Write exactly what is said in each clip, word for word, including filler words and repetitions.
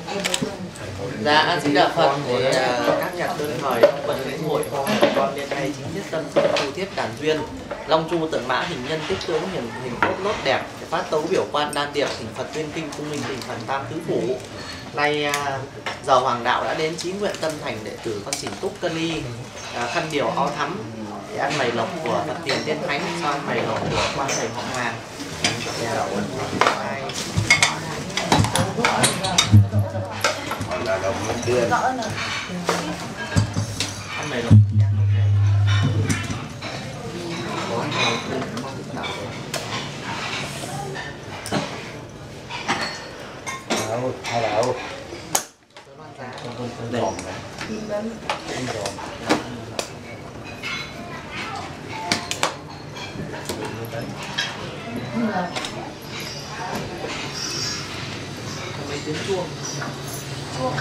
Dạ, A Di Đà Phật. Thì uh, các nhà tương thời trong phần lễ hội con đêm nay chính thiết tâm tu thiết đàn duyên, long chu tượng mã hình nhân tích tướng hiển hình cốt lốt đẹp, phát tấu biểu quan đan điệp thỉnh Phật tuyên kinh cung minh thỉnh Phật tam tứ phủ. Nay uh, giờ hoàng đạo đã đến, chí nguyện tâm thành đệ tử con xỉn túc cân y, uh, khăn điều áo thắm để ăn mày lộc của Phật tiền tiên thánh, cho ăn mày lộc của quan thầy họ hàng. Là đồng đưa ăn mày lộc đâu hay đâu đồn mấy tiếng chuông chuông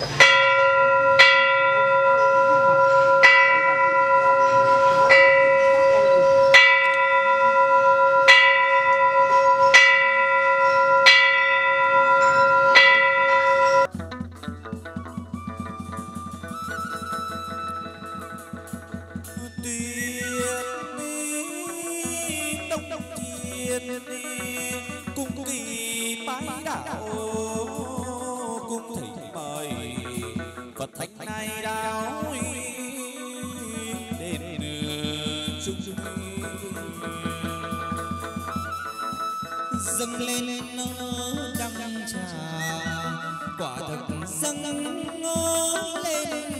dâng lên đăng trà, quả thực dâng lên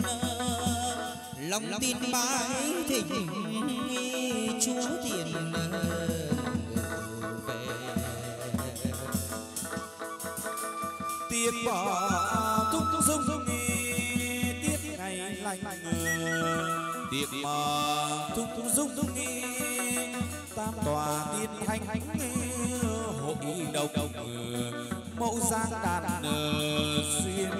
lòng tin bái thỉnh Chúa tiền về. Tiếc bỏ thúc dung tiếc ngày lành, tiếc bỏ thúc dung tam tòa tiên thánh hội đồng mẫu giang đàn xuyên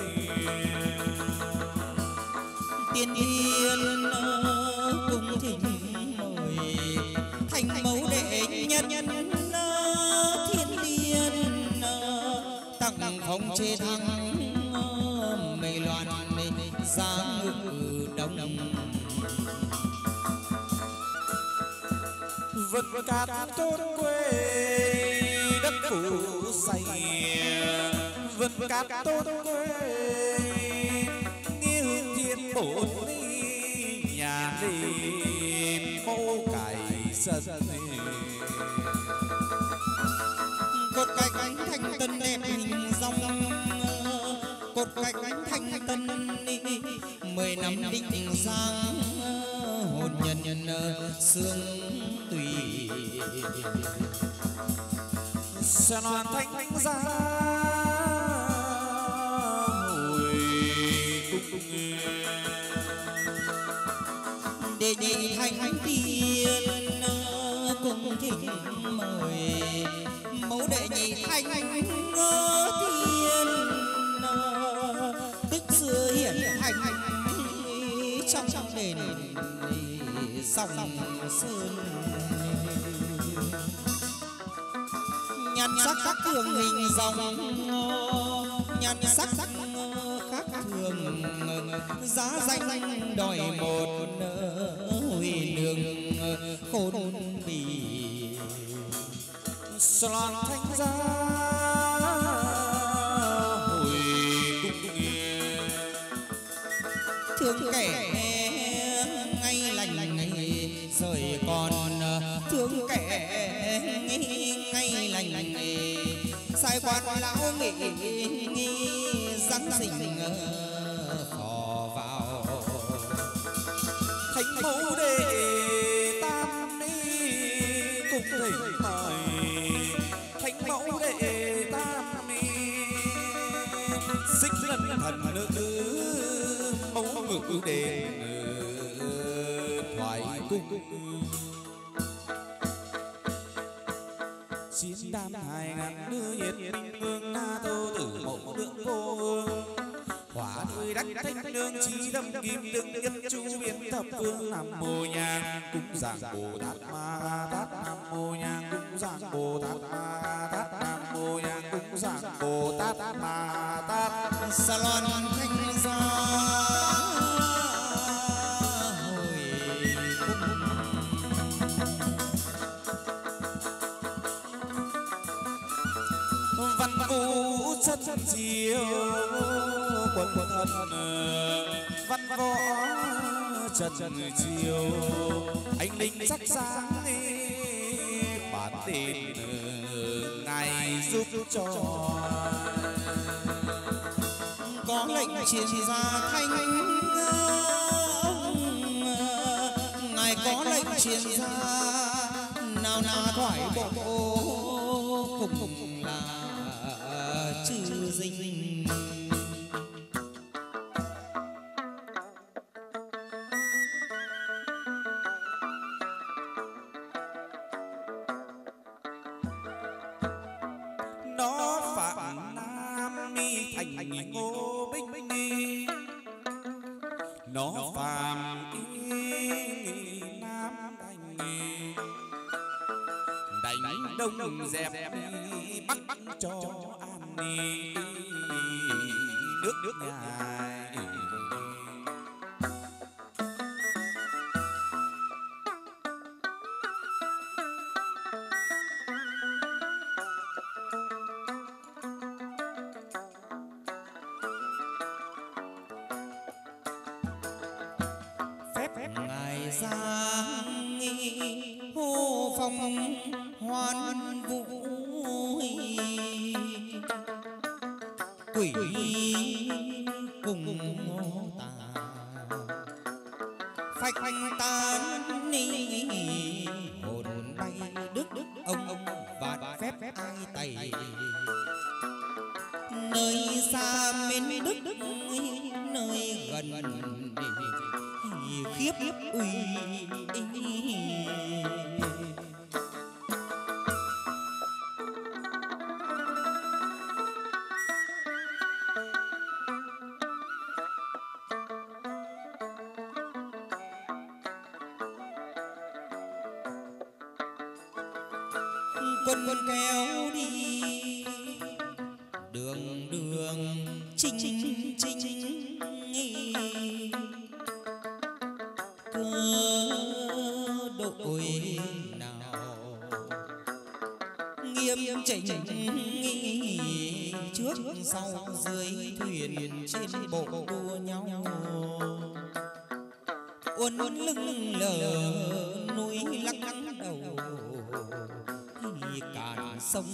tiên yên cùng thỉnh mời thành mẫu đệ nhân thiên tiên tặng phong chế thắng mây loan giang ngự đông vân cát tốt quê đất phủ say, vân cát tốt quê nghe hương thiên bổn nhà đi mẫu cải sân cột cánh thanh tân đẹp hình dòng, cột cánh thanh tân mười năm định giang hồn nhân nhân xương tùy sẽ loan thanh ra hồi cung để nhị thanh tiên cùng thỉnh mời mẫu đệ nhị thanh tiên tức xưa hiển hành trong trong đền sông sơn nhan sắc khác thường hình dòng, nhan sắc khác thường giá danh đòi một huy nương khôn bì loan thanh ra hồi cung thương kẻ ngay lành ngày rồi còn thương kẻ ngay lành lành sai quan lão nghị rắn rình phò vào thánh mẫu đệ tam ni cùng thỉnh mời thánh mẫu đệ tam ni xích lần thần nữ mẫu ngự đền thoại cung chiến đam hai ngàn nữ nhiệt minh vương na tô tử mẫu lượng vô hương hỏa nuôi đắc thanh nương trí đâm kim đựng nhất chu biến thập phương nam mô nhang cúng giảng bồ tát ma tát nam mô nhang cúng giảng bồ tát ma tát nam mô nhang cúng cúng dường Bồ Tát Ma Tát Sa Loan Thanh Gia hồi cung văn vũ chất chiếu quần thân văn võ trần chiều anh linh sắc sáng bản tin ngài giúp cho có lệnh truyền ra thanh ngài có lệnh truyền ra nào nào thoại bộ cùng là chư dinh nó phạm nam mi thành ngô bích ni nó phạm y nam thành đánh đông dẹp bắc bắc cho an ni nước nước ngài ngài giang nghi hô phong hoan vũ quỷ cùng tà phách tan ni hồn bay đức đức ông ông vạn phép ai tày nơi xa bên đức đức nơi gần khiếp uy quân quân kéo đi đường đường chinh chinh chinh cơ đội nào nghiêm chỉnh trước sau dưới thuyền trên bộ đua nhau uốn lưng lờ núi lắc lắc đầu cạn sông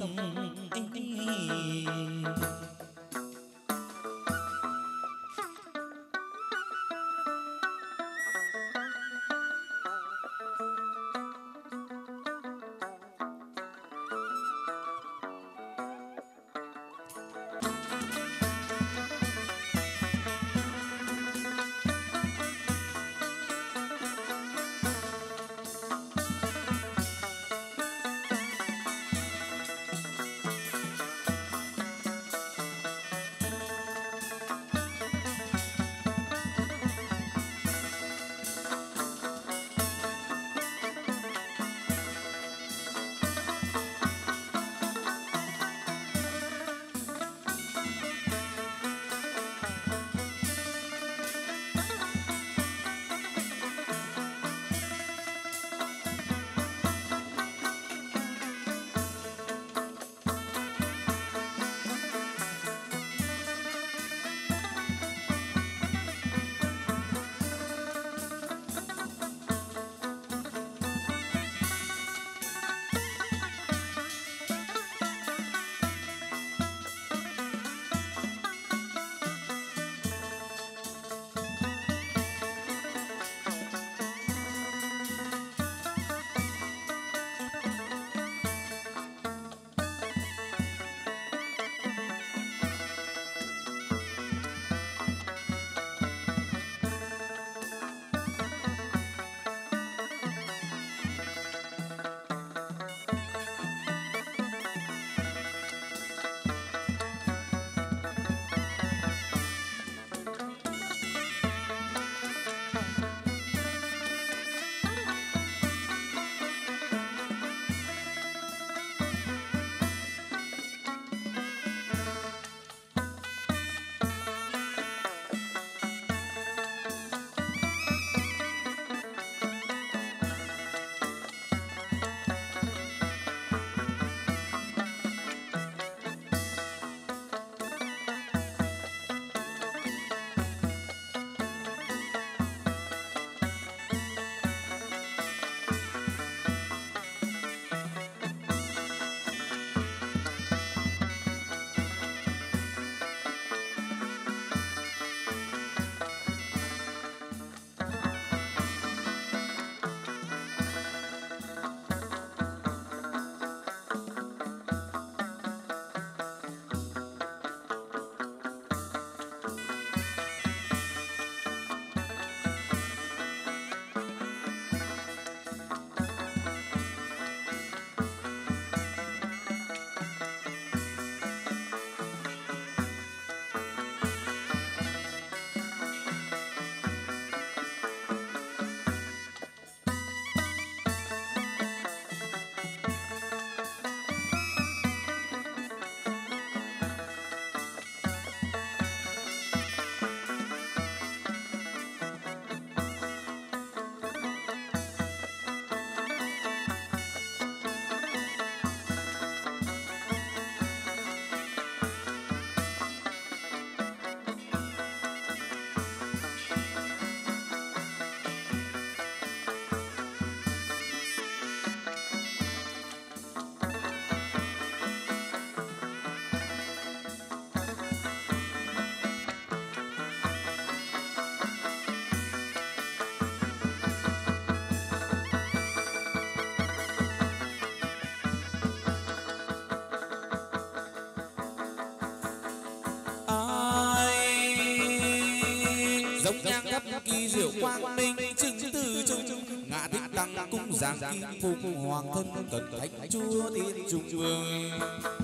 diệu quang minh chứng từ trung ngã thích tăng cung giang kim phụng hoàng thân cẩn thánh chúa tiên trung vương.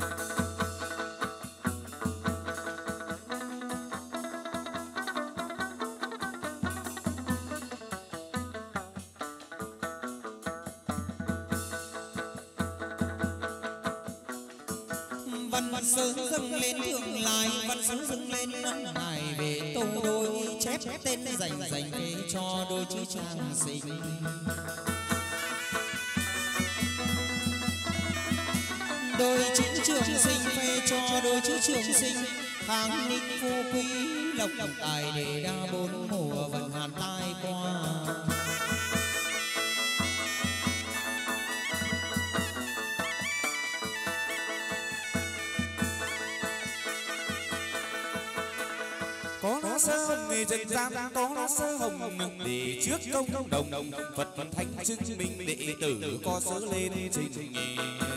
Văn sớ dâng lên thượng lại, văn sớ dâng lên năm ngày về tô đôi chép tên dành dành về cho đôi chữ trang sinh. Đôi chữ trường sinh phê cho đôi chữ trường sinh, tháng ninh phú quý lộc lộc tài để đa bốn mùa vận hàn tai qua. Có lá sơ hồng nghề trần gian, có lá sơ hồng để trước công đồng Phật thánh chứng minh đệ tử có sớ lên trình nghề.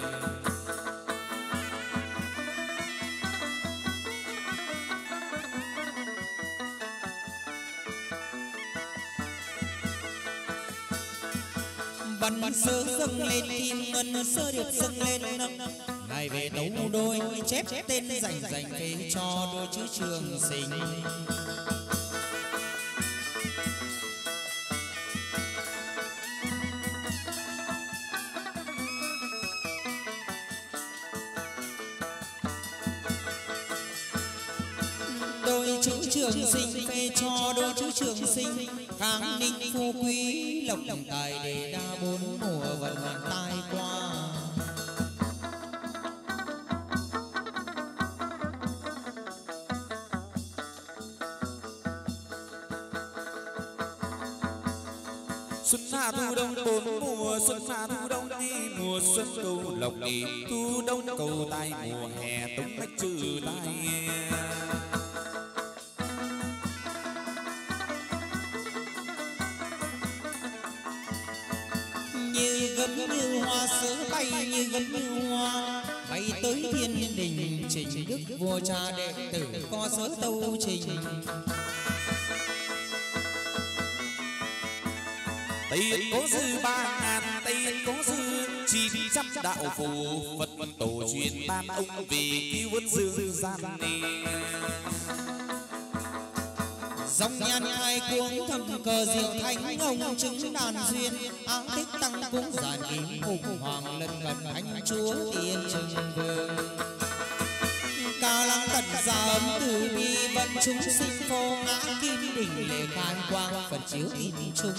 Văn sớ dâng lên kim ngân, sơ điệp dâng lên ngày về tấu đôi chép tên dành dành về cho đôi chữ trường sinh. Đôi chữ trường sinh phê cho đôi chữ trường sinh, khang ninh phú quý lộc lộc tài để đa bốn mùa vận hoàn tai qua. Xuân hạ thu đông bốn mùa, xuân hạ thu đông đi mùa xuân cầu lộc đi, thu đông cầu tài mùa hè tống bách trừ tai. Như gấm như hoa sớ bay, như gấm như hoa bay tới thiên đình trình đức vua cha đệ tử có sớ tâu trình. Tây có dư ba ngàn, Tây có dư chín trăm đạo phù, Phật tổ truyền ban ông vì cứu vớt dương gian này. Dòng nhan hai cuống thầm cờ diệu thánh ông chứng đàn duyên, áng thích tăng cúng giàn kim cùng hoàng lân gần thánh chúa tiên trừng vương. Cao lăng tận gia ấm từ bi vận chúng sinh vô ngã kim đỉnh lệ khai quang Phật chiếu in chung.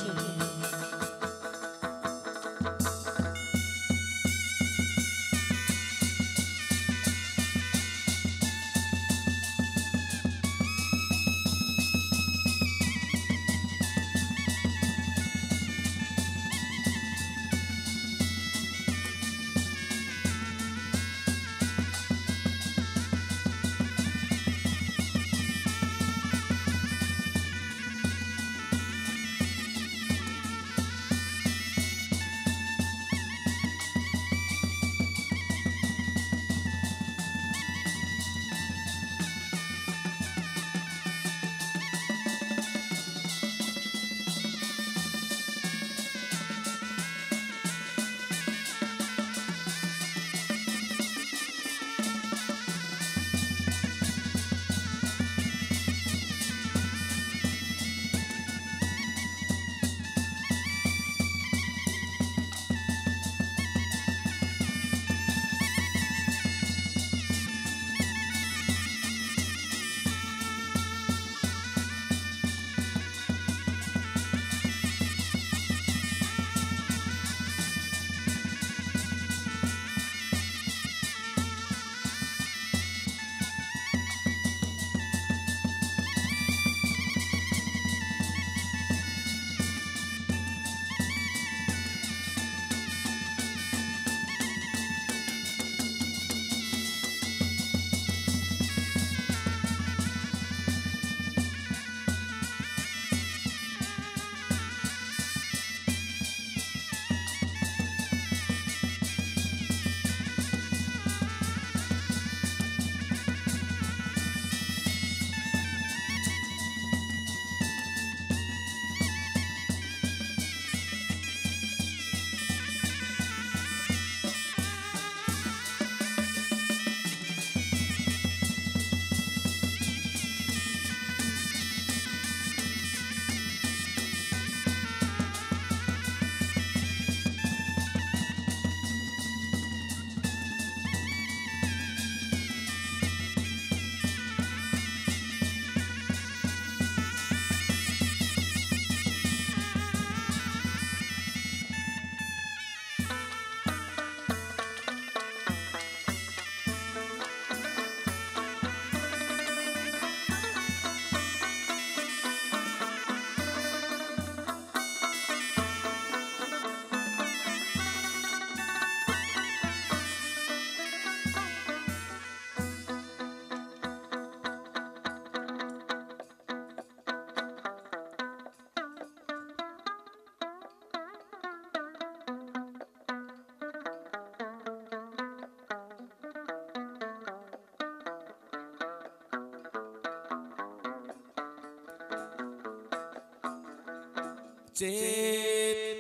trên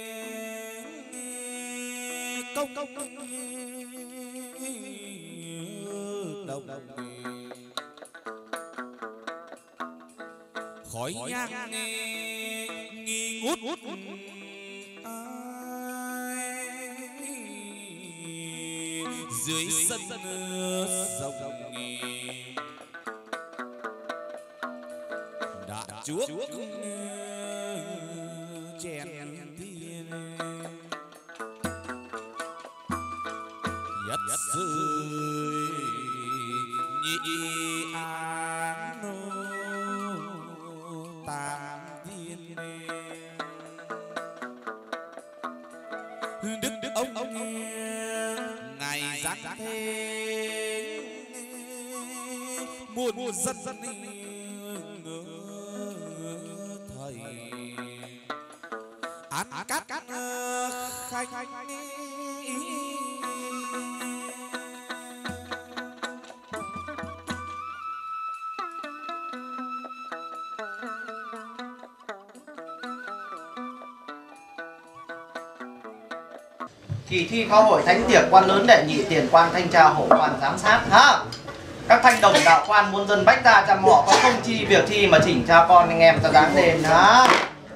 công công đồng khói nhang nghi ngút dưới sân rồng đã chuốc chén thiên nhất rơi nhị an tam thiên đức đức ông ông ngày giáng thế muôn muôn dân dân thầy án cát cát khanh Kỳ thi phá hội thánh tiệc quan lớn đệ nhị tiền quan thanh tra hộ quan giám sát ha. Các thanh đồng đạo quan muôn dân bách gia chăm họ có không chi việc thi mà chỉnh cha con anh em ta dáng lên ha.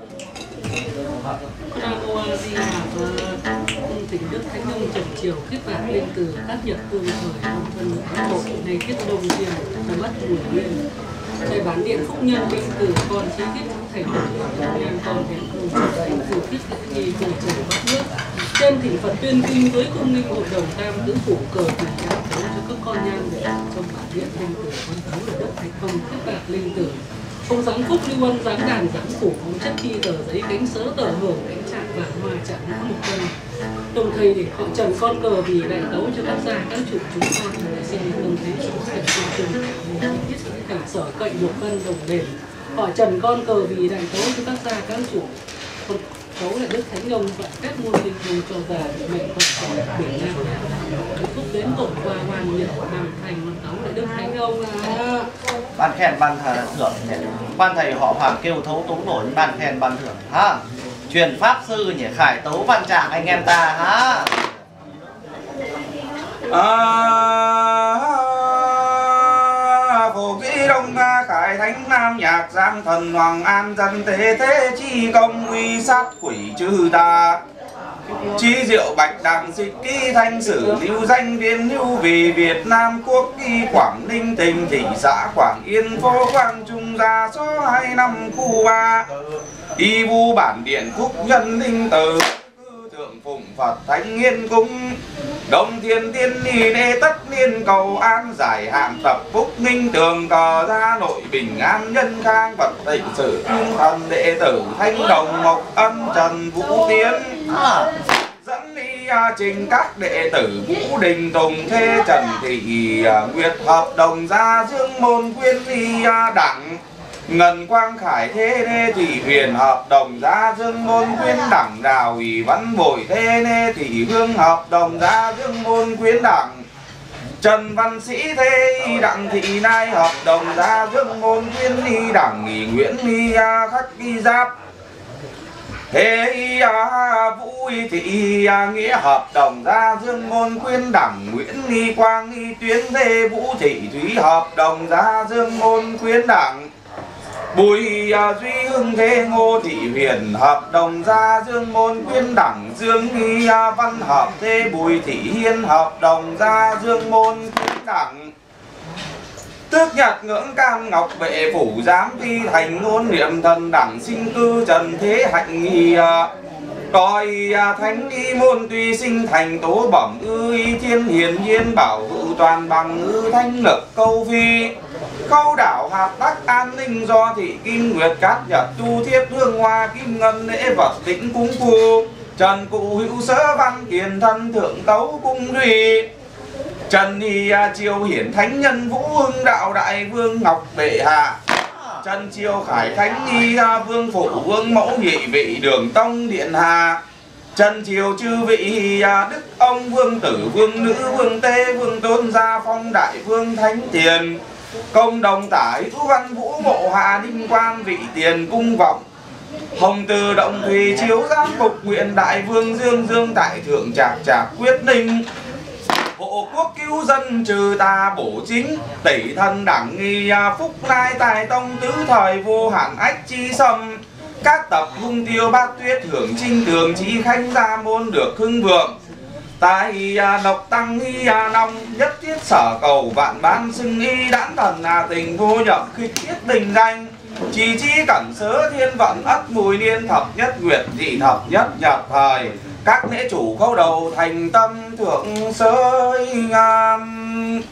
Tỉnh Đức Thánh Ông Trần Triều kết bạc lên từ các nhật cương thời ông vân Ấn Độ này kết đông triều và mất mùi nguyên thầy bán điện phúc nhân linh từ con chí tiết thầy nhân con đến cùng chủ đấy từ tiết nghi từ trời bắc nước trên thỉnh Phật tuyên kinh với cung ninh hội đồng tam tứ phủ cờ và trao tấu cho các con nhang để trong bản điện linh tử con tấu là đất thạch công kết bạc linh tử ông giáng phúc lưu ân giáng đàn giáng phủ ông chất thi tờ giấy cánh sớ tờ hưởng cánh chạm và hoa chạm ngã một cân đồng thời để họ trần con cờ vì đại tấu cho các gia các chủ chúng con để xin đồng thấy chúng thành trung trung tiết cả sở cậy một cân đồng đền họ trần con cờ vì đại tấu cho các gia các chủ con tấu là đức thánh ông và phép môn linh hồn cho già mệnh con cờ biển nam phúc đến tổn qua hoàn nhiệt làm thành con tấu là đức thánh ông à. Ban khen ban thưởng quan thầy họ Hoàng kêu thấu tống nổi ban khen ban thưởng ha. Truyền pháp sư nhỉ khải tấu văn trạng anh em ta ha. À, phổ kỹ đông khải thánh nam nhạc giang thần hoàng an dân thế thế chi công uy sát quỷ trừ tà chi diệu bạch đằng xịt ký thanh sử lưu danh viên hữu vì Việt Nam quốc kỳ Quảng Ninh tỉnh thị xã Quảng Yên phố Quang Trung gia số hai năm khu ba y vu bản điện phúc nhân linh tử thượng phụng Phật thánh nghiên cung đông thiên tiên ni đế tất niên cầu an giải hạn tập phúc nghinh tường cờ ra nội bình an nhân khang Phật tịnh sử trung thần đệ tử thanh đồng mộc ân trần vũ tiến dẫn đi trình các đệ tử Vũ Đình Tùng Thê Trần Thị Nguyệt hợp đồng gia dương môn quyên thi đẳng Ngân Quang Khải Thế Nê Thị Huyền hợp đồng gia dương môn quyến đẳng Đào ủy Văn Bội Thế Nê Thị Hương hợp đồng gia dương môn quyến đẳng Trần Văn Sĩ Thế Đặng Thị Nai hợp đồng gia dương môn quyến đi đẳng nghỉ Nguyễn Ly khách đi giáp Thế Vũ Thị Nghĩa hợp đồng gia dương môn quyến đẳng Nguyễn Ly Quang Ly Tuyến Thế Vũ Thị Thúy hợp đồng gia dương môn quyến đẳng Bùi Duy Hưng Thế Ngô Thị Huyền hợp đồng gia dương môn quyến đẳng Dương Nghi Văn hợp Thế Bùi Thị Hiên hợp đồng gia dương môn quyến đẳng Tước Nhật Ngưỡng Cam Ngọc Vệ Phủ Giám Thi Thành Ngôn Niệm Thần Đẳng Sinh Cư Trần Thế Hạnh Nghi Coi thánh y môn tuy sinh thành tố bẩm ư y thiên hiền nhiên bảo hữu toàn bằng ư thanh lực câu phi Câu đảo hạt đắc an ninh do thị kim nguyệt cát nhật tu thiếp hương hoa kim ngân lễ vật tĩnh cúng phu Trần cụ hữu sớ văn kiền thân thượng tấu cung duy Trần Hy triều hiển thánh nhân vũ hưng đạo đại vương ngọc bệ hạ Trần triều khải thánh nghi vương phụ vương mẫu nhị vị đường tông điện hà Trần triều chư vị đức ông vương tử vương nữ vương tê vương tôn gia phong đại vương thánh tiền Công đồng tả hữu văn vũ mộ hạ đinh quan vị tiền cung vọng Hồng từ động thủy chiếu giám cục nguyện đại vương dương dương tại thượng trạc trạc quyết ninh. Hộ quốc cứu dân trừ tà bổ chính, tẩy thân đảng nghi phúc lai tài tông tứ thời vô hạn ách chi xâm. Các tập hung tiêu bát tuyết hưởng trinh tường chí khanh gia môn được hưng vượng. Tài độc tăng y nong nhất thiết sở cầu vạn ban xưng y đãn thần tình vô nhập khích thiết tình danh. Chỉ chi cẩn sớ thiên vận ất mùi niên thập nhất nguyệt dị thập nhất nhật thời. Các lễ chủ khâu đầu thành tâm thượng sới ngam.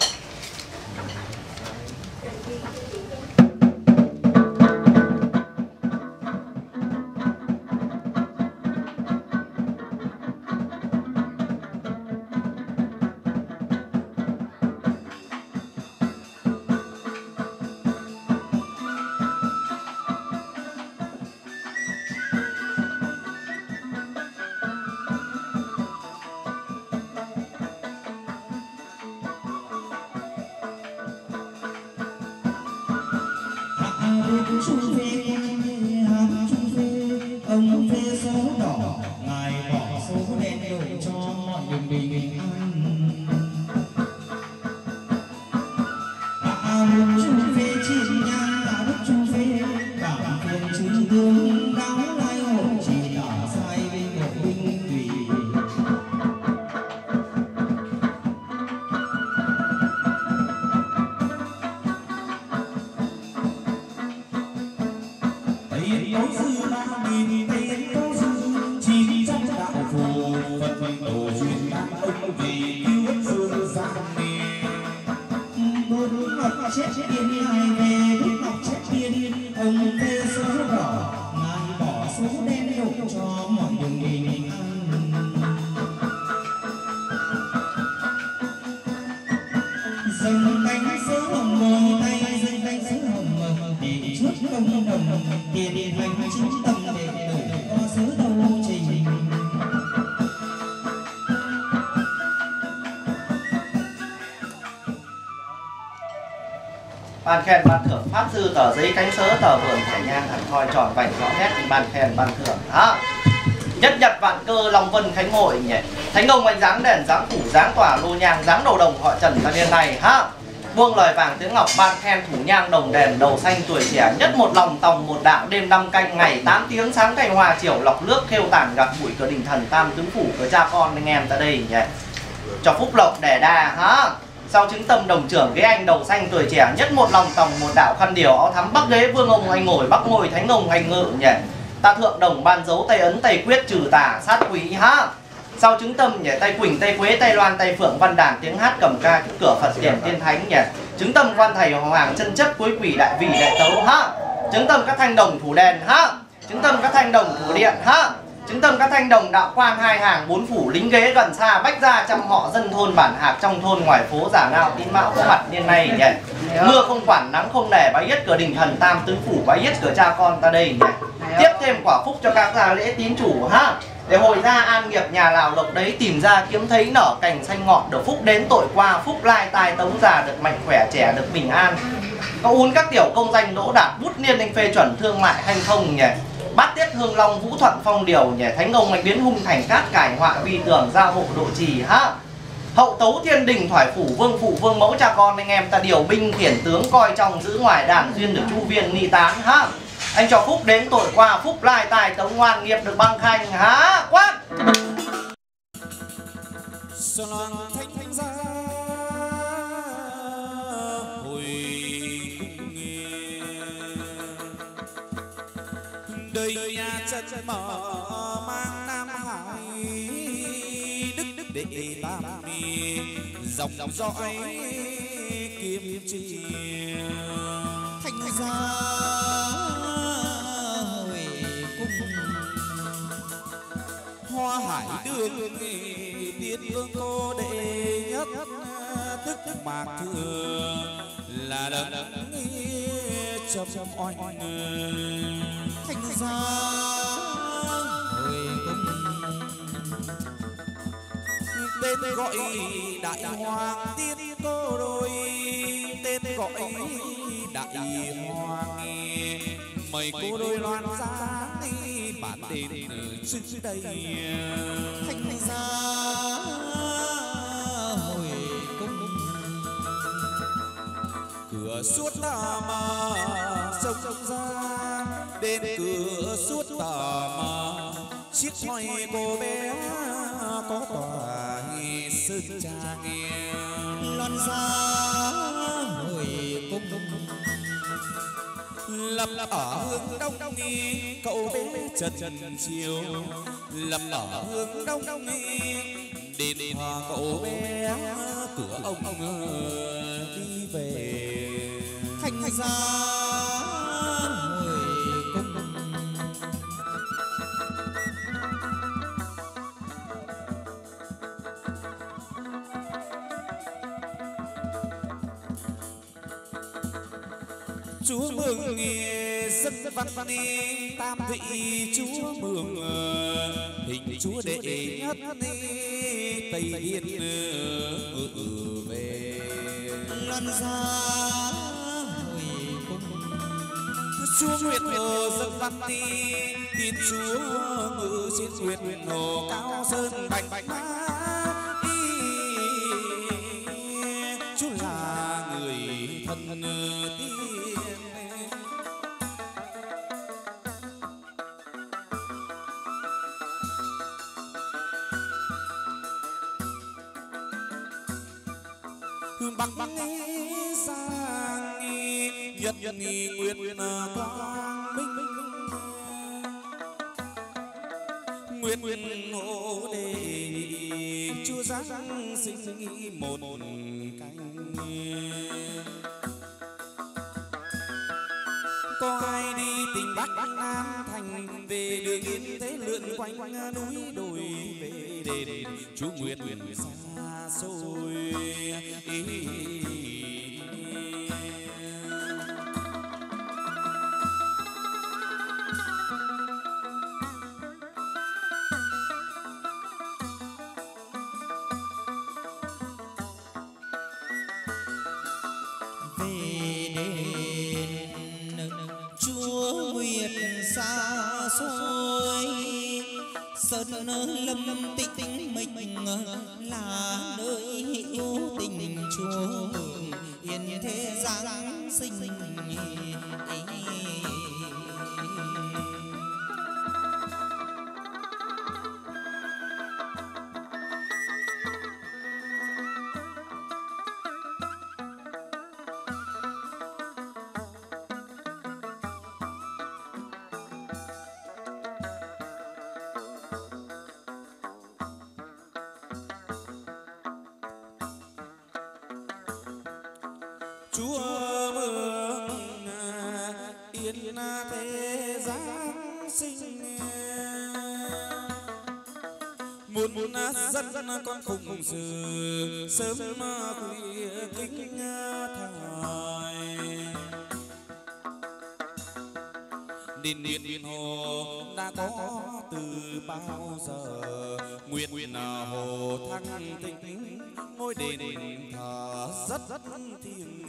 Ban khen ban thưởng pháp sư tờ giấy cánh sớ tờ vườn thẻ nhang hẳn thoi tròn vành rõ nét ban khen ban thưởng đó. Nhất nhật vạn cơ long vân khánh hội nhỉ. Thánh ông anh dáng đèn dáng phủ dáng tỏa lô nhang dáng đầu đồng họ Trần ta điên này ha. Buông lời vàng tiếng ngọc ban khen thủ nhang đồng đèn đầu xanh tuổi trẻ nhất một lòng tòng một đạo đêm năm canh ngày tám tiếng sáng canh hòa chiều lọc nước khêu tản gặp bụi cờ đình thần tam tướng phủ cờ cha con anh em ta đây nhỉ. Cho phúc lộc đẻ đà ha. Sau chứng tâm đồng trưởng ghế anh đầu xanh tuổi trẻ nhất một lòng tòng một đạo khăn điều áo thắm bắc ghế vương ông anh ngồi bắc ngồi thánh ông anh ngự nhỉ. Ta thượng đồng ban dấu tay ấn tay quyết trừ tà sát quý ha. Sau chứng tâm nhỉ tay quỳnh tay quế tay loan tay phượng văn đàn tiếng hát cầm ca trước cửa Phật điển tiên thánh nhỉ. Chứng tâm quan thầy hoàng chân chấp cuối quỷ đại vì đại tấu ha. Chứng tâm các thanh đồng thủ đèn ha. Chứng tâm các thanh đồng thủ điện ha. Chứng tâm các thanh đồng đạo quan hai hàng bốn phủ lính ghế gần xa bách gia trăm họ dân thôn bản hạc trong thôn ngoài phố giả ngao tín mạo có mặt niên nay nhỉ. Mưa không quản nắng không nể bái yết cửa đình thần tam tứ phủ bái yết cửa cha con ta đây nhỉ. Tiếp thêm quả phúc cho các gia lễ tín chủ ha. Để hồi ra an nghiệp nhà nào lộc đấy tìm ra kiếm thấy nở cành xanh ngọt được phúc đến tội qua phúc lai tài tống già được mạnh khỏe trẻ được bình an. Có uốn các tiểu công danh đỗ đạt bút niên anh phê chuẩn thương mại hành không nhỉ. Bát tiết hương long vũ thuận phong điều nhỉ. Thánh ông mạch biến hung thành cát cải họa vi tường gia hộ độ trì ha. Hậu tấu thiên đình thoải phủ vương phụ vương mẫu cha con anh em ta điều binh khiển tướng coi trong giữ ngoài đàn duyên được chu viên ni tán ha. Anh cho phúc đến tội qua phúc lai tài tống ngoan nghiệp được băng khanh há quát. Loan thanh thanh ra hồi đời nhà chân mở mang nam hải đức đức đệ tam mi dòng dòng dõi kiếm chi thanh ra hồi cung hoa hải đường tiên vương cô đệ nhất tức mạc thừa là đấng chấm oanh thành ra hồi cung tên gọi đại hoàng tiên cô đôi tên gọi đại hoàng mời cô đôi loan giá đi bản đến trước đây thành ra hồi cung cửa suốt tà mà sông sông ra đến cửa suốt tà mà chiếc xoay cô bé có tòa sơn trang loan ra hồi cung lập ở hướng đông nghi cậu bé trần trần chiều lập ở hướng đông nghi đền hòa cậu bé cửa ông ông đi về thành ra hồi cung chúa mừng dân văn văn đi tam vị chúa mừng hình chúa đệ nhất đi tây yên ngự về loan ra hồi cung chúa nguyệt hồ dân văn đi tiên chúa ngự trên nguyệt hồ cao sơn bạch bạch chúa là người thân tiên bằng bằng sang nhật nhật nguyệt quang minh nguyệt nguyệt hộ đề chúa giáng sinh một cánh có ai đi tình bắc nam thành về đường yên thế lượn quanh núi đồi về đền chúa nguyệt nguyệt xa xôi về đền chúa nguyệt xa xôi sơn lâm tĩnh tĩnh mình là nơi hữu tình chúa yên thế giáng sinh chúa mừng yên thế giáng sinh muốn muốn dân dân con cùng sự sớm khuya kính thời đền điện điện hồ đã có từ bao giờ nguyện nguyện hồ thăng tĩnh ngôi đền thờ rất rất thiêng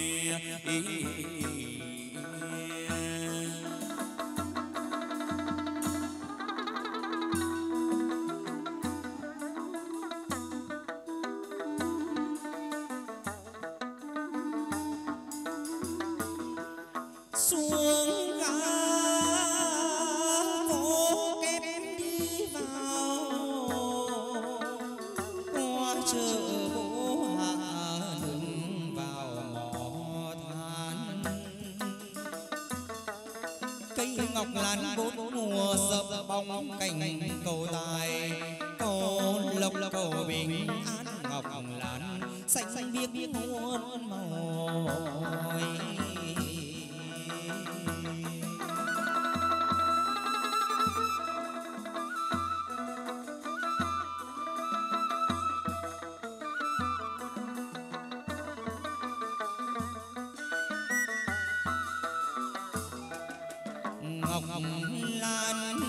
xuống ga phố kép đi vào qua chợ bố hạ đứng vào mỏ than cây ngọc lan bốn mùa dập bóng cành cầu tài cầu lộc cầu bình an ngọc lan xanh xanh biếc biếc muôn màu ngọc lan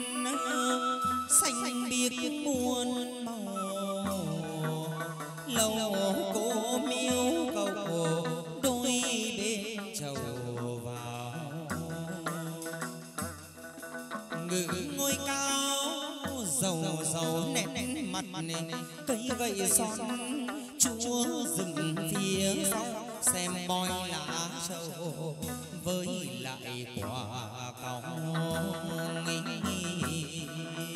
xanh biếc muôn màu lâu cô miếu cầu đôi bên chầu vào ngự ngôi cao dầu dầu nét mặt cây gậy son chúa rừng phía sau xem boi lá trầu với lại quả cao nghi.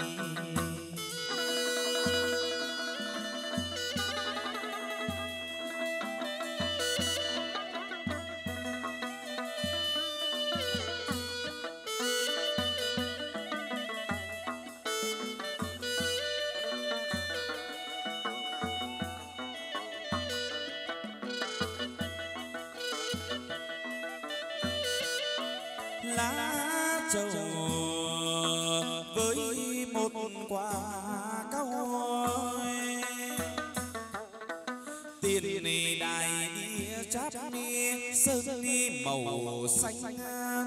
Lá trầu với một quả cao tiền ni đài đi chát ni sơn ni màu xanh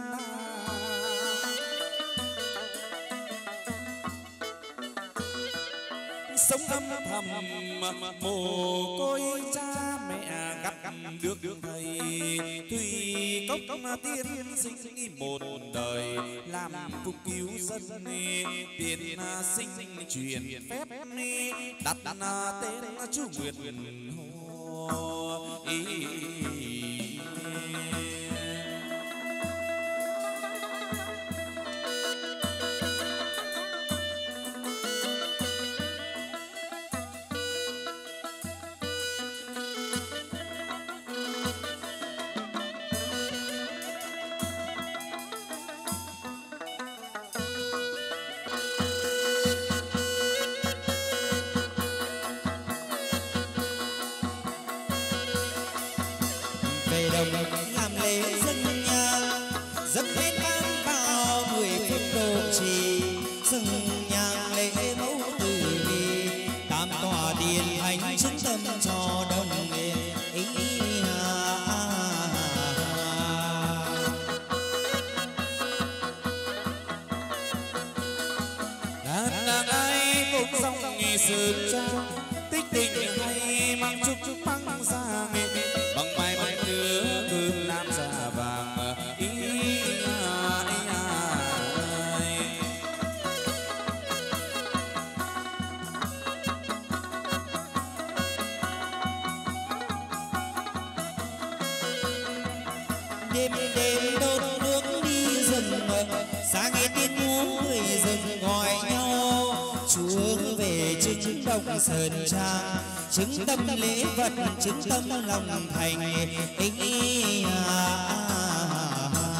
sống âm thầm mồ côi cha mẹ gặp được thầy thủy cốc tiên sinh một đời làm phục cứu dân tiền sinh truyền phép đặt tên chú Nguyệt Hồ. Về đồng làm lễ dân nhà dẫn lên ban vào mười phút độ trì dâng nhang lễ mẫu từ bi tam tòa điện hành chứng tâm cho đồng nghề ý đàn đàn ai cũng dòng nghề sự trang tích tình hay mang chúc chúc băng ra nghề bằng mai mai nữa cơm nam già vàng ý đêm đêm đốt nước đi rừng sáng nghe tiếng múa người rừng gọi nhau chúa về chứng đông sơn trang chứng tâm lễ vật chứng tâm lòng thành ý, ý, à, à, à.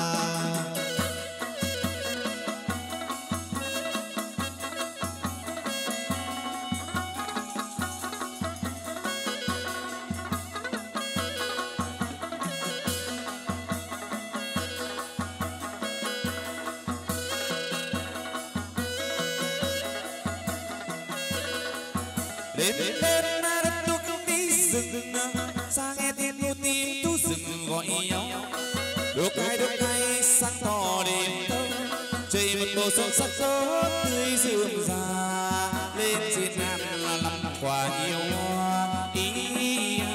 đêm đêm đất thuốc tí rừng xa nghe tiếng cô tí tú rừng gọi nhau đốt hai đốt hai sáng tỏ đêm thâu trời một màu xuân sắc tốt tươi rượm già lên trên ngàn là lắm quả yêu ý, ý, ý, ý.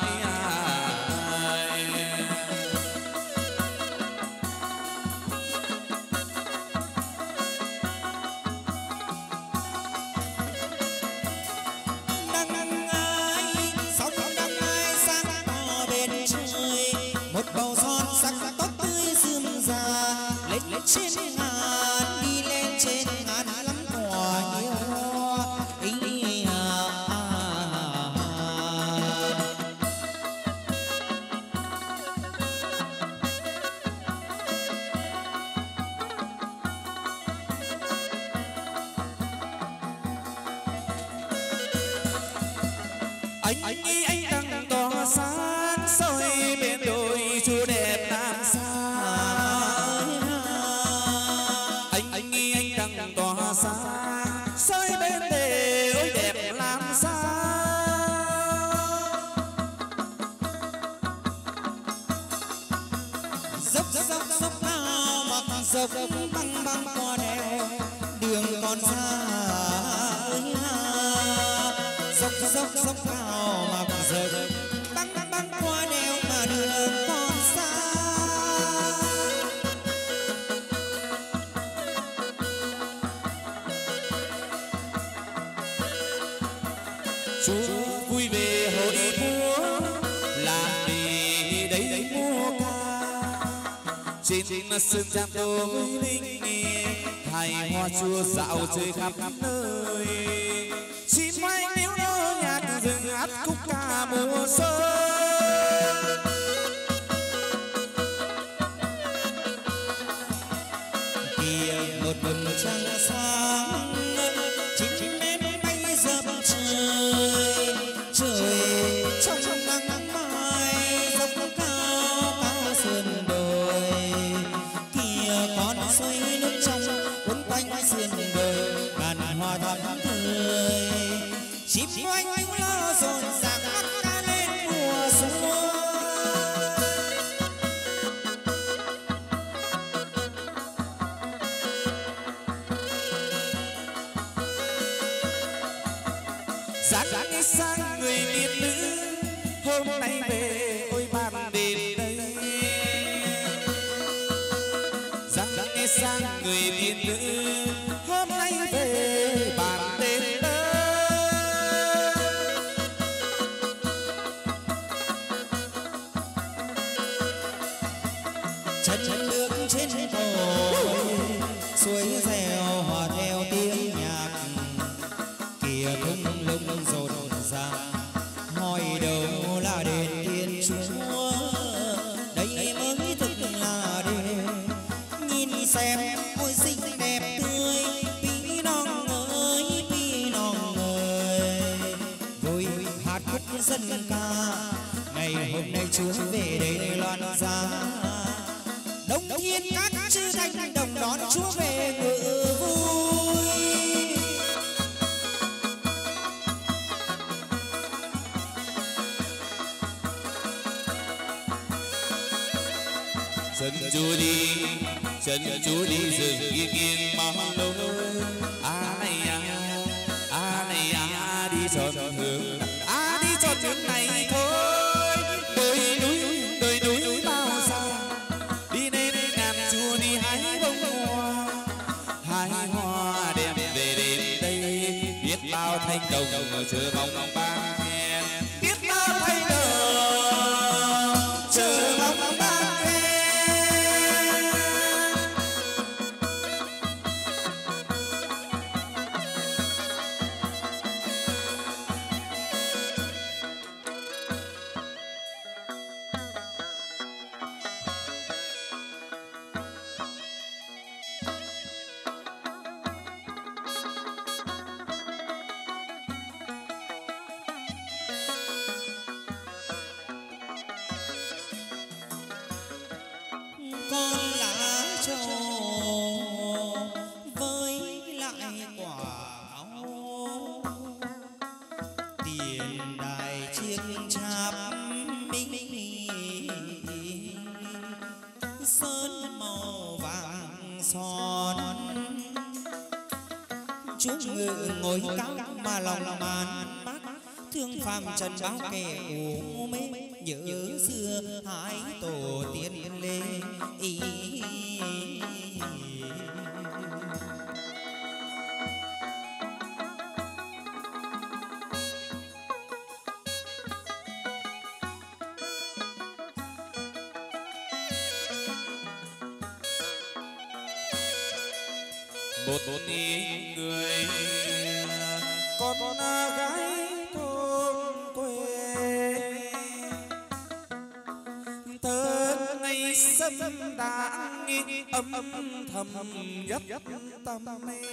Trên ngàn đi lên trên ngàn lắm quả yêu ý à, à, à. Anh anh ý anh đang tỏa sáng soi bên đôi chú đẹp nam xa tỏa sáng soi bên đề ôi đẹp làm sao dốc dốc dốc dốc cao mặc dốc băng băng qua đèo đường còn xa dốc dốc dốc cao mặc dốc băng băng băng qua đèo mà đường còn xa Chúa vui về hội múa làm đi đấy múa ca trên sân trang tô linh hài hoa chùa dạo chơi khắp nơi chim bay níu nô nhạc rừng hát khúc ca mùa xuân kìa một vầng trăng sáng chim én bay dập trời trời trong trong nắng mai dốc cao cao sườn đồi kìa con xoay nước trong quấn quanh sườn đồi ngàn hoa thắm tươi chim oanh lo rộn ràng mắt ca lên mùa xuân sáng sang người miền nữ hôm nay về ôi ban đêm đây sáng sang người miền nữ hôm nay về ban đêm đây chân chân nước trên đồi suối reo hòa theo tiếng nhạc kìa thung lũng rộn ràng hỏi đâu là đền Thiên Chúa đây mới thực là đền nhìn xem ôi xinh đẹp tươi bí non ơi bí non ơi vui hát khúc dân ca ngày hôm nay Chúa về đây loan ra đông thiên các chư thánh đồng đón Chúa về ngự vui chân Chúa đi chân Chúa đi rừng nghiêng nghiêng máu lối a này a a này a đi tròn hướng a đi tròn hướng này thôi đôi núi đôi núi bao xa đi nên ngàn chùa đi hái bông hoa hái hoa đem về đến đây biết bao thanh đồng chờ mong ba khen biết bao thanh đồng chờ mong ba ngồi cao mà lòng màn bác thương phàm trần báo kẻ u mê nhớ xưa hai tổ tiên lê ý một người con gái thôn quê thơ ngày sâm đã âm thầm nhất tâm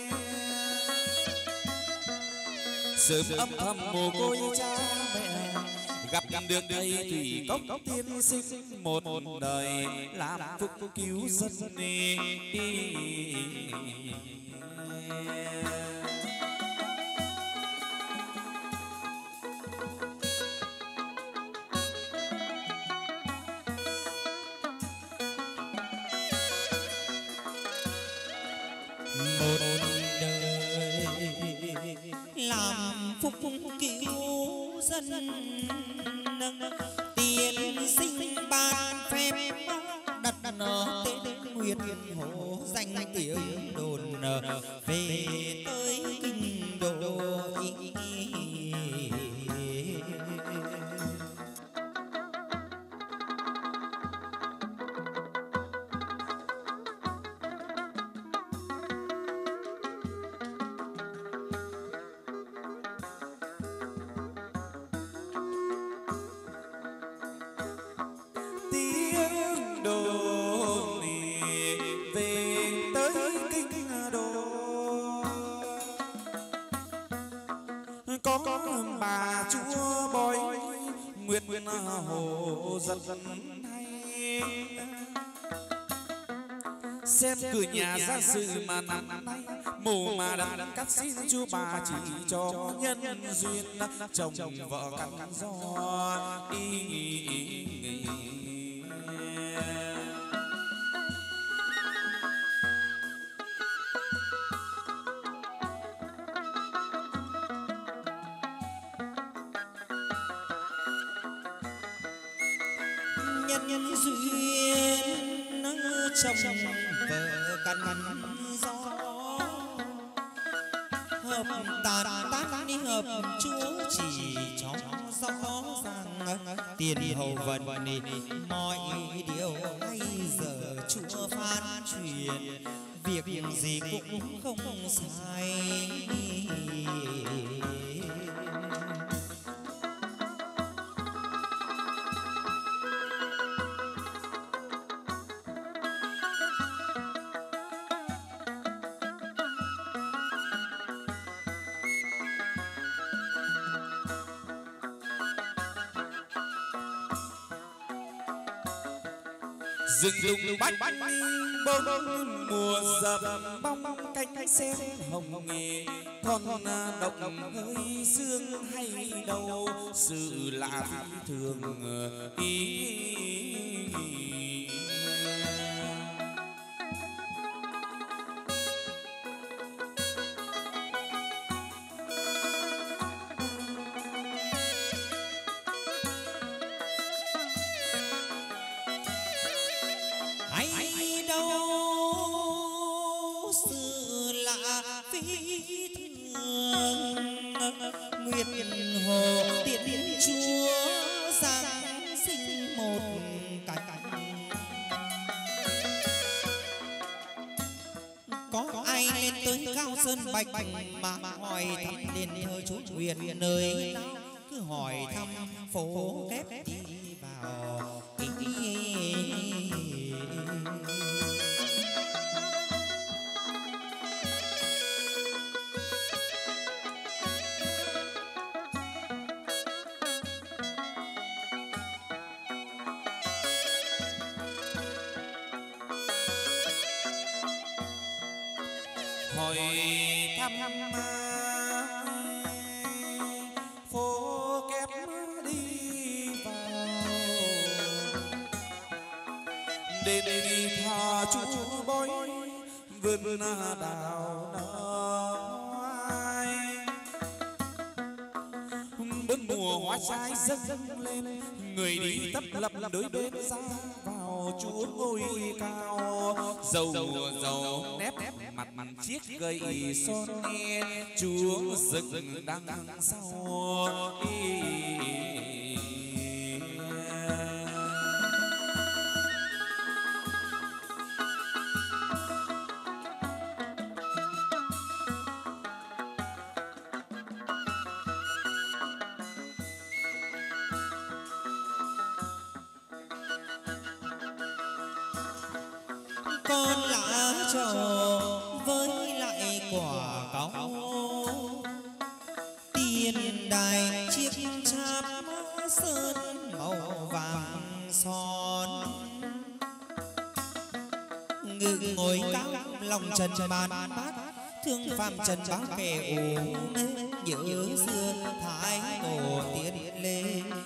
sớm âm thầm mồ côi cha mẹ gặp được đây thủy cốc tiên sinh một đời làm phúc cứu dân đi một đời làm phúc cứu dân tiên sinh ban phép đặt nó tên Nguyệt Hồ danh tiếng đồn về tới kinh đô nguyên hồ dân dân hay xem cửa nhà ra sự mà năm nay mồ mà đặng cắt xin chú bà chỉ cho nhân duyên chồng vợ căn do ý, ý, ý, ý. nhân nhân duyên chồng vợ căn do hợp tàn tác đi hợp chúa chỉ cho rõ ràng tiền hầu vận mọi điều hay giờ chúa phán truyền việc gì cũng không sai. rừng lùng bách bông mùa dập bong cánh sen hồng nghề con độc hơi dương hay đâu sự lạ thường ý. Nguyệt hồ tiễn chúa giáng sinh một cảnh, có ai lên tới cao sơn bạch mà hỏi thăm đền thờ chúa Nguyệt nơi nào, cứ hỏi thăm phố kép đi vào hỏi thăm phố kép đi vào đền đi thờ chúa bói vườn đào nai bốn mùa hoa trái dâng lên người đi tấp lập đối bên ra vào chúa ngôi cao dầu dầu nép mặt mặt chiếc gầy son nghe chúa rực đằng sau. con lá trầu với lại quả cau tiền đài chiếc cháp sơn màu vàng son ngự ngồi cao lòng trần bàn bát thương phàm trần bá kẻ ủ nhớ xưa thái tổ tiên lê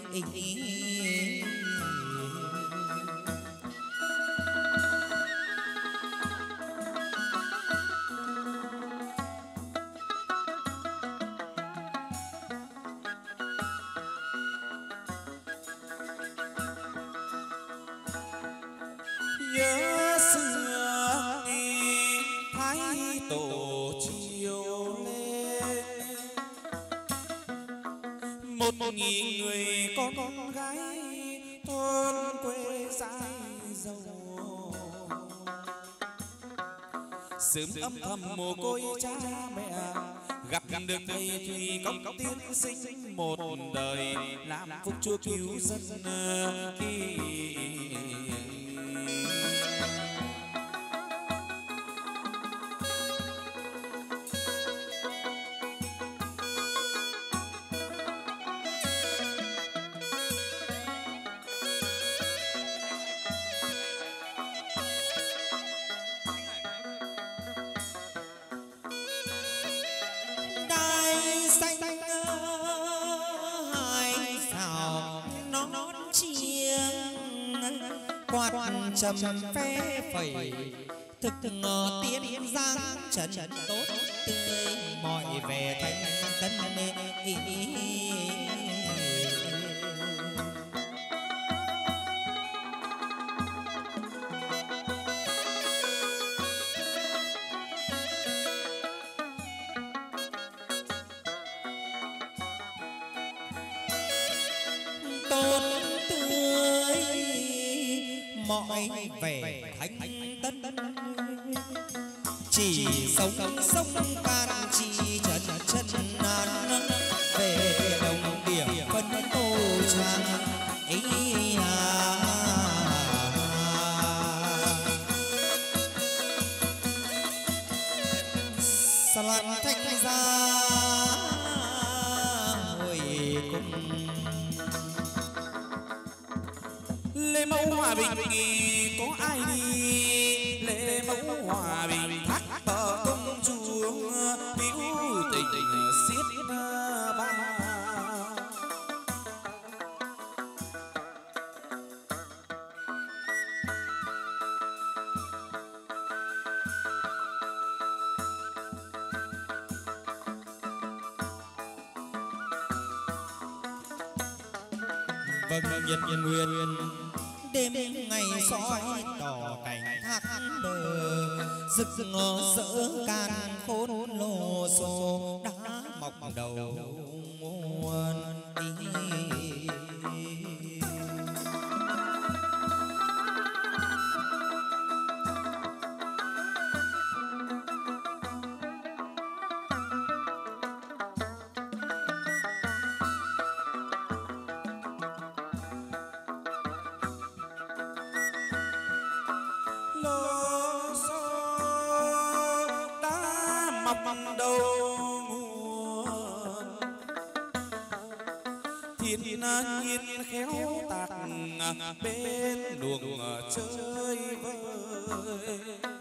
nhớ xưa thái tổ chiều lên một một nghìn người con con gái thôn quê dãi dầu sớm âm thầm mồ côi cha mẹ gặp gặp được thầy thủy cốc tiên sinh một đời làm phúc chúa cứu dân khi quan trầm phê phẩy thực ngờ tiến giang trần tốt tươi mọi về thanh tân ý, ý, ý. Mọi vẻ thanh tân chỉ sống sống can chi trần chân nan về đồng điểm phân tô trang ý à. Sa lan thanh ra hồi cùng lễ mẫu hòa bình có ai đi lễ mẫu hòa bình thác bờ công chúa biểu tình xiết ba. Vâng nhật nguyên đêm ngày soi tỏ cảnh thác bờ rực ngỡ rỡ can khôn lô xô đã mọc đầu muôn đi. Nhiên khéo tạc bên luồng chơi vơi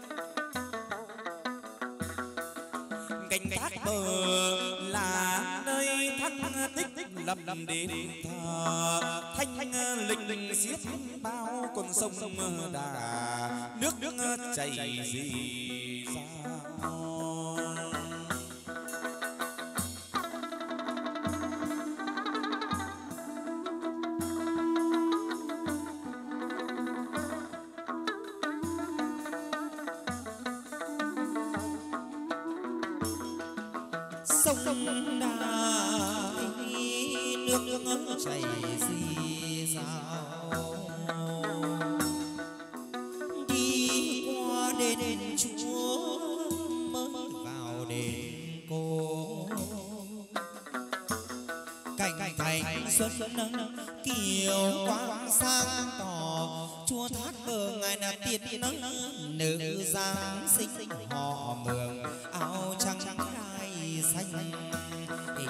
canh thác bờ là nơi thăng tích lập đến thờ thanh lịch lịch xiết bao con sông đà nước nước chảy dì dào. Sông đà nước nước chảy dì dào đi qua đền chúa mới vào đền cô cảnh thành xuân kiều quang sang tỏ chúa thác bờ ngài là tiết nữ giang sinh họ mường áo trắng xanh ý.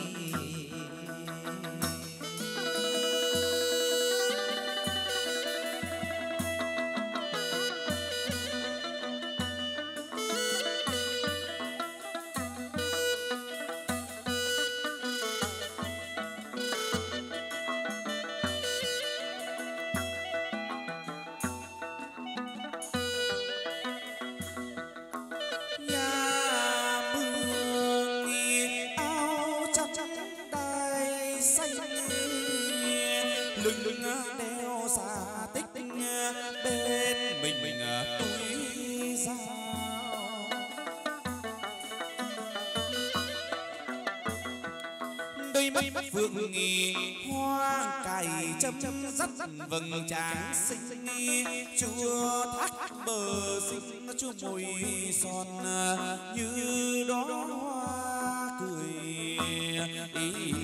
Phương nghi hoa cài chấm dắt vầng trán xinh chúa thác bờ xinh chúa môi son như đó hoa cười ý.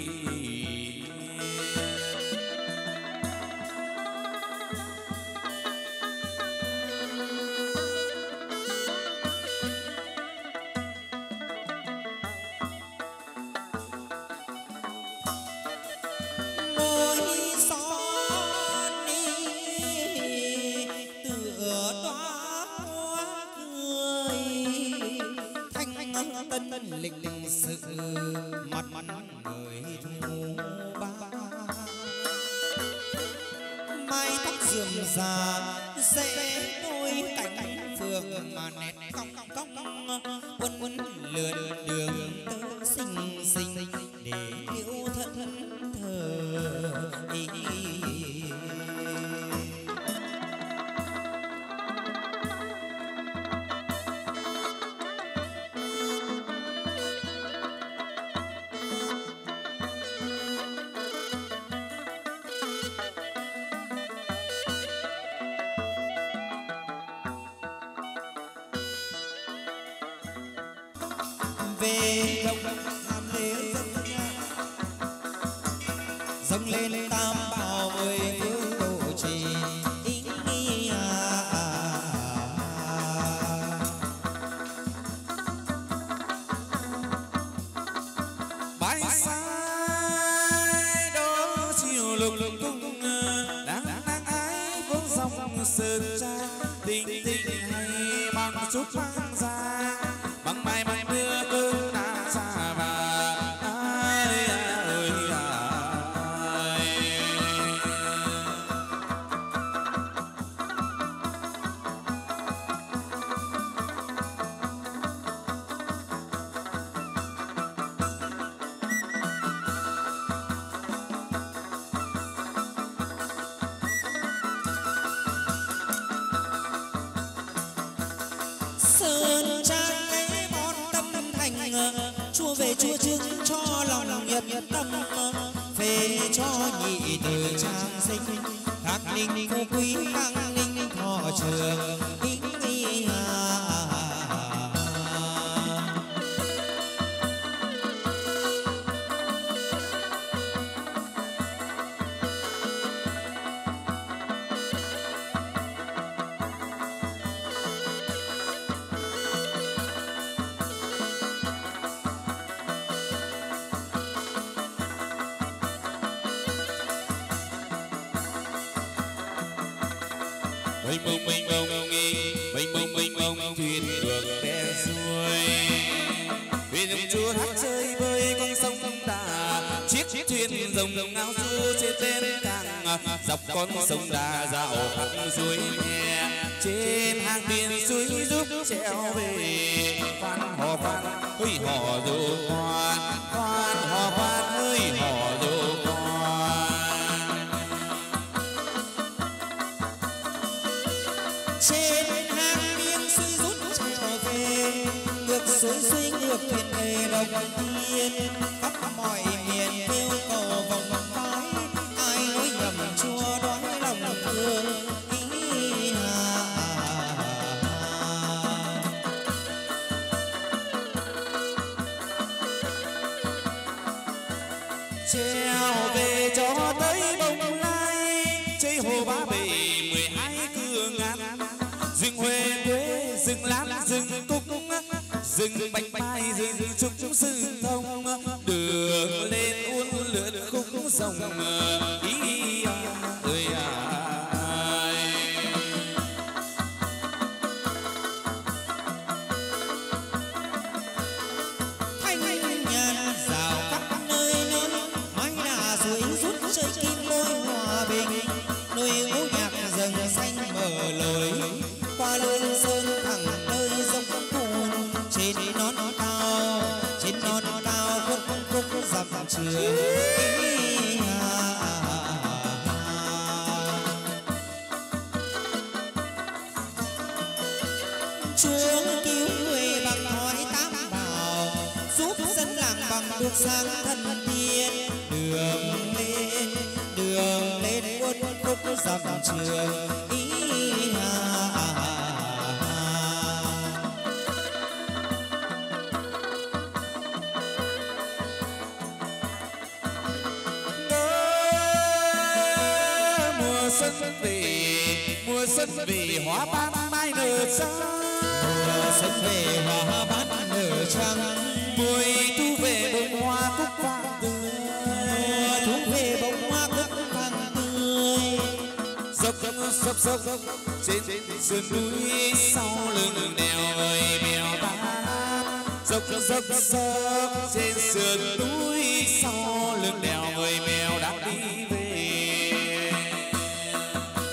Lịch lịch sự mặt mặt người thu ba mai mái tóc rườm rà, rẽ đôi cánh phượng mà nét cong cong quân quân lượn đường tơ xinh xinh để yêu thân thờ ý. Về đông tham lễ dâng lên tam bảo mười phương độ trì ý bái sai đó chiều lục cung đáng đáng ái vốn dòng sơn trang tình tình hay bằng chút mang ra bằng mai mai mưa cơn đã xa và ai ơi ai. Sơn trang lấy món tâm thành chua về chua trứng cho lòng nhiệt tâm phê cho nhị từ trang sinh khắc ninh phú quý đăng ninh thọ trường ý ý hà. Mênh mông mênh mông nghi mênh mông mênh mông thuyền đường bè xuôi thuyền ông chúa hát chơi với con sông Đà chiếc thuyền rồng rồng ngao du trên bên cảng dọc con sông Đà dạo khắp suối nghe trên hàng biển suối giúp treo về khoan hò khoan hơi hò dù khoan khoan hò khoan hơi hò dù trên hàng biên suối rút trở về ngược suối suối ngược thuyền về đồng tiên khắp mọi miền kêu cầu vòng mái ai nói nhầm chua đoán lòng thương ý hà. Treo về cho tới Bồng Lai chơi hồ Ba Bể mười hai cửa ngàn rừng Huế Quế rừng Lam rừng Cúc rừng Bạch Mai rừng Trúc rừng Thông đường lên uốn lượn khúc sông ý ơi ai. Thanh nhàn rào khắp nơi lớn mái đà suối rút chơi kim lôi hòa bình nuôi ngũ nhạc rừng xanh mở lối qua lương sơn thẳng nơi dốc cồn trên non cao trên non cao khúc khúc dặm trường chúa cứu người bằng thói tám bảo giúp dân làng bằng được sang thân tiên đường lên đường lên quân khúc dặm trường ý hà. Xuân về mùa xuân về hoa ban mai nở trắng mùa xuân về hoa ban nở trắng mùa thu về bông hoa cúc vàng tươi mùa thu về bông hoa cúc vàng tươi dốc dốc dốc dốc trên sườn núi sau lưng đèo ơi mèo ta dốc dốc dốc trên sườn núi sau lưng đèo ơi mèo đã đi về.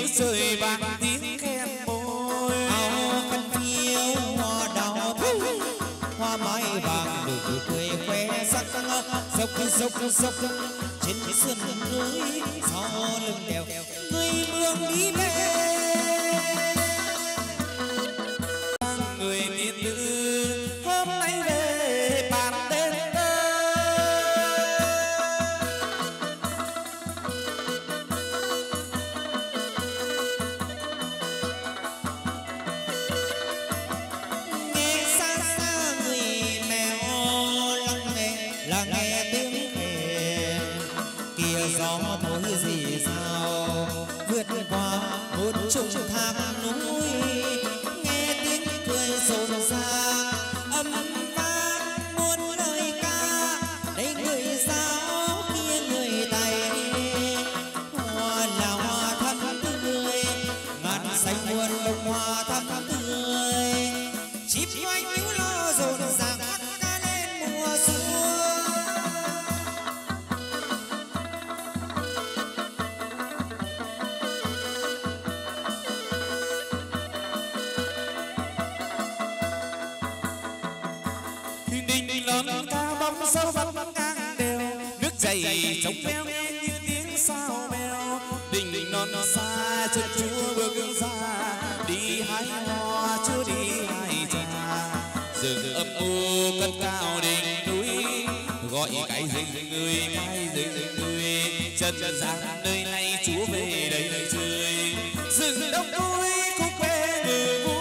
rơi vang tiếng khen môi. Áo khăn phiêu hoa đào thắm, hoa mai vàng nụ cười khoe sắc, dốc dốc dốc trên sườn núi sau lưng đèo người mường đi về. Người tiên nữ hôm nay về bàn tên nghe xa xa người mèo lắng nghe là nghe tiếng khen kia gió thổi gì sao vượt qua một chục thang núi nghe tiếng cười rộn rã âm vang muôn lời ca đây người giáo kia người tày hoa là hoa thắm tươi ngàn xanh muôn bông hoa thắm tươi chim hoanh níu lo rộn ràng ca lên mùa xuân. Lớn cao bóng sâu vắt ngang đều nước chảy trong veo nghe như tiếng sao bèo đình đình non xa chân chúa bước ra đi hái hoa chúa đi hái trà rừng âm u cất cao đỉnh núi gọi cái rừng người cái rừng người chân gian nơi này chúa về đây chơi rừng đông núi khúc về người vui.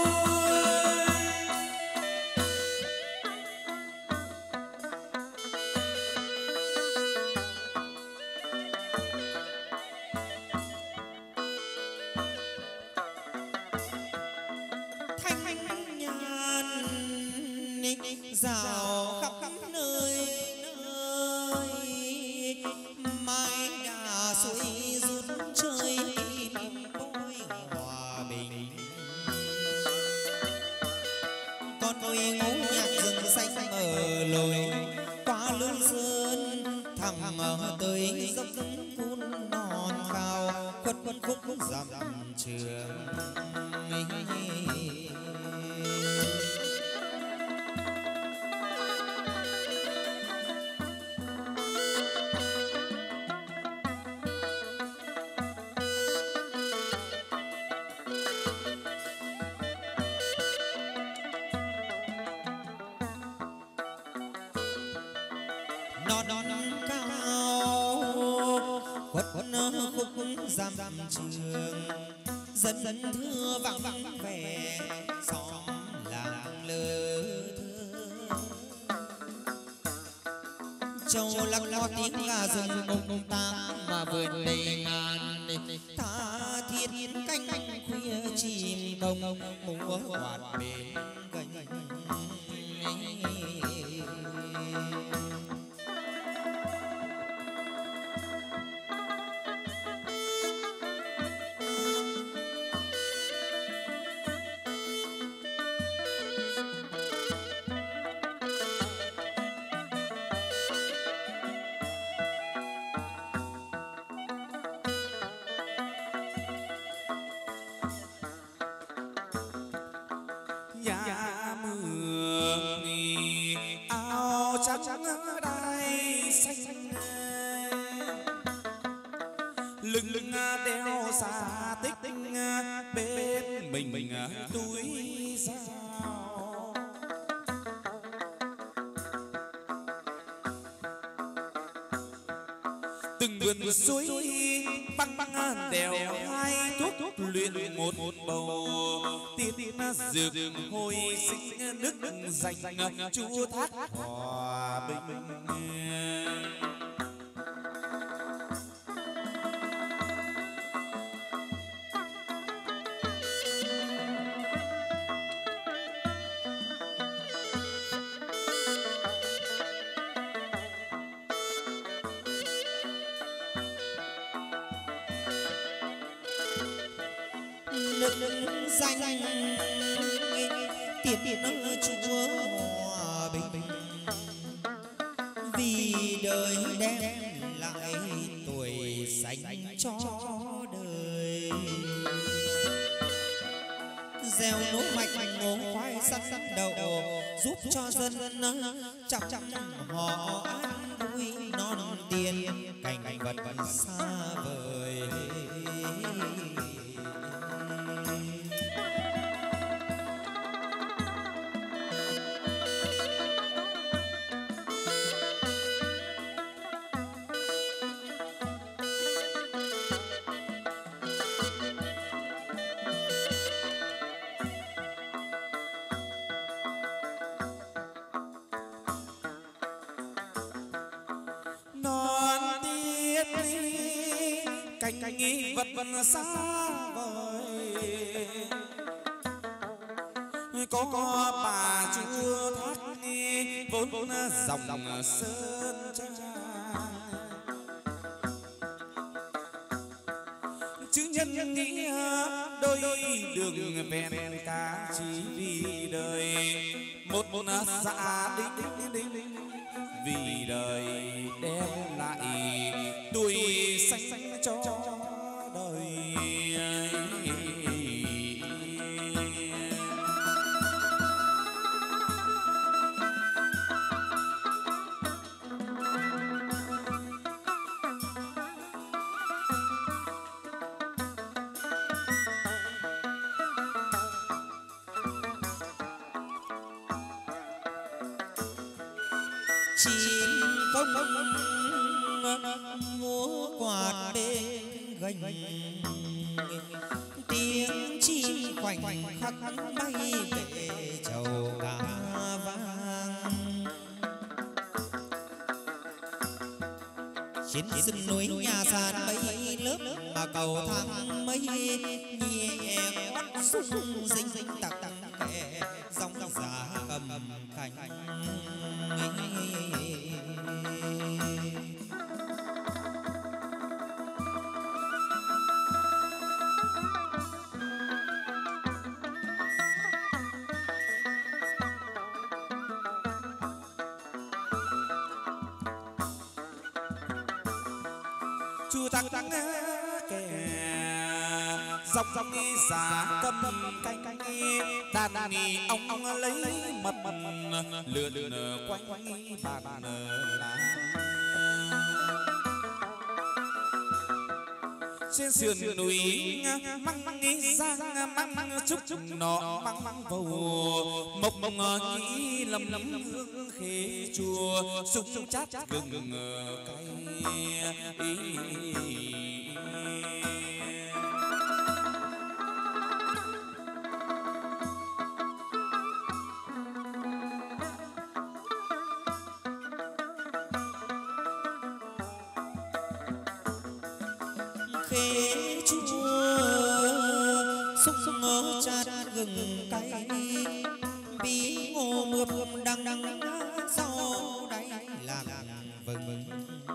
Dạo khắp nơi nơi mái đà suối rút chơi bôi hòa bình con tôi ngủ nhạc rừng xanh mở lối qua lương sơn thẳng tới dốc cuốn non cao khuất khuất khúc dặm trường. Khúc giam trường dân dân thưa vắng vắng vẻ xóm làng lơ thơ châu lắc lo tiếng gà rừng bông tang mà vườn đầy ngàn tha thiết canh khuya chim bông múa quạt bên gành lưng lưng đeo xa tích bên mình mình túi sao từng vườn suối băng băng đèo hai thuốc luyện một bầu tiết dược hồi sinh nước dành chúa thác hòa bình. Nước danh tiệt tiệt chúa hòa bình vì đời đem lại tuổi xanh cho đời. gieo lúa mạch ngô khoai sắn đậu giúp cho dân chăm chăm họ an vui non tiền cảnh vật xa vời. Cảnh nghi vật vật xa vời có có bà chúa thác vốn vốn dòng sơn tra chữ nhân nghĩa đôi đường ven cả chỉ vì đời một một dạ đích đích đích vì đời đem lại đuôi xanh cho đời. Chim công múa quạt bên gành tiếng chim khoảnh khắc bay về chầu ca vang trên sườn núi nhà sàn mấy lớp mà cầu thang mấy nhẹ quát sung dinh dinh tặc tặc kẻ dòng giá cầm cánh. Chu tắc tắc kẻ dọc dọc giá cầm cánh đàn đàn ông ông lấy mật mật lượn quanh quanh bàn lá trên sườn núi măng măng giang măng măng chúc chúc nọ măng măng bầu mộc mộc nghĩ lầm lầm hương khế chùa sung sung chát gừng cay. Khế chua xúc xúc ngó chát gừng cay bí ngô mướp đằng đằng sau đáy làm vừng vừng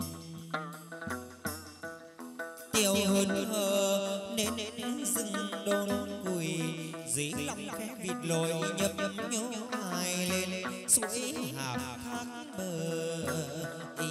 tiểu hơn hờ nên nên rừng đôn cùi dí lòng khe vịt lồi nhấp nhấp nhô ai lên suối hạp thác bờ ý.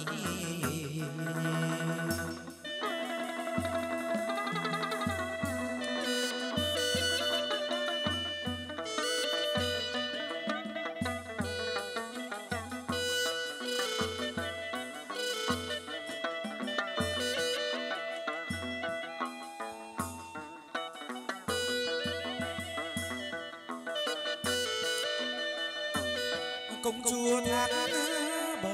Công chúa thác bờ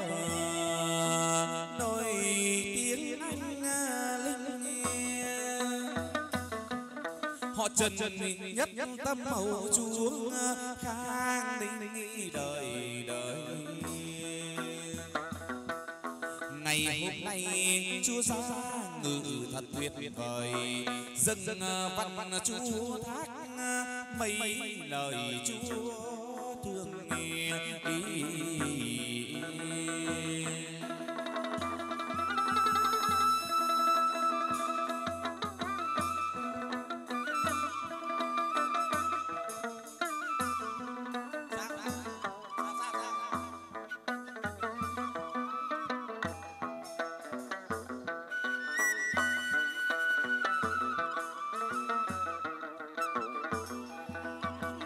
nổi tiếng anh linh họ trần nhất nhất tâm hậu chúa khang đinh đời đời. Ngày hôm nay chúa ra ngự thật tuyệt vời dâng văn văn chúa thác mấy lời chúa thương nghe.